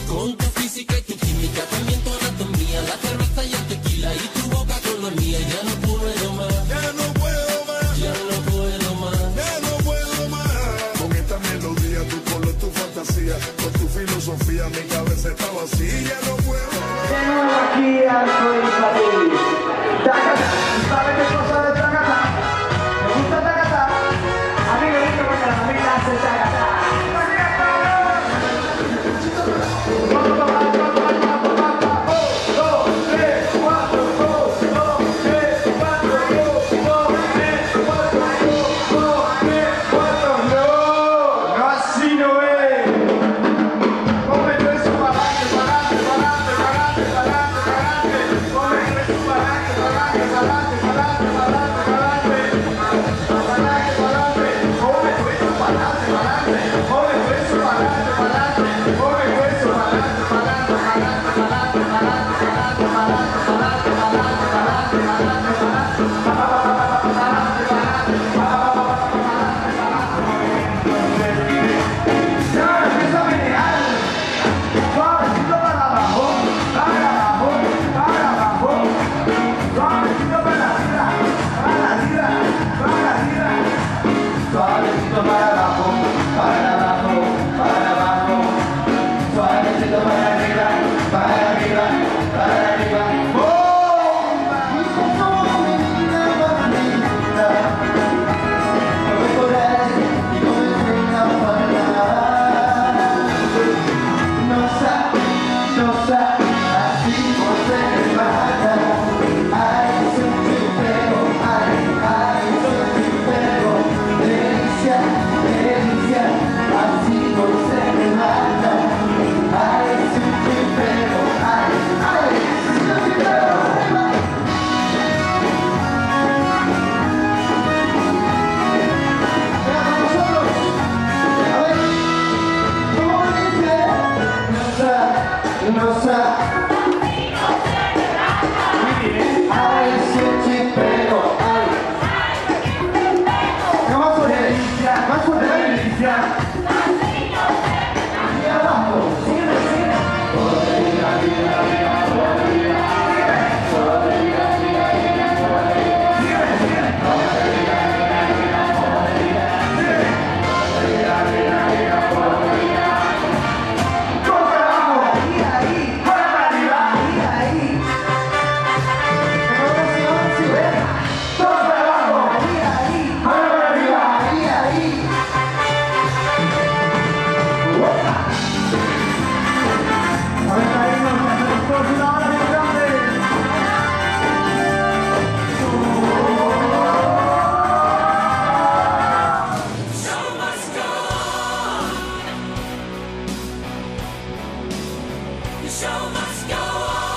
Con tu física y tu química, también tu anatomía, la cerveza y el tequila y tu boca con la mía. Ya no puedo más, Ya no puedo más, ya no puedo más, ya no puedo más. Con esta melodía, tu color, tu fantasía, con tu filosofía, mi cabeza está vacía. Ya no puedo más. Tengo aquí al Corinfadil. Tagata, ¿sabes qué cosa de Tagata? ¿Me gusta Tagata? A mí me gusta porque la familia hace Tagata. the show must go on.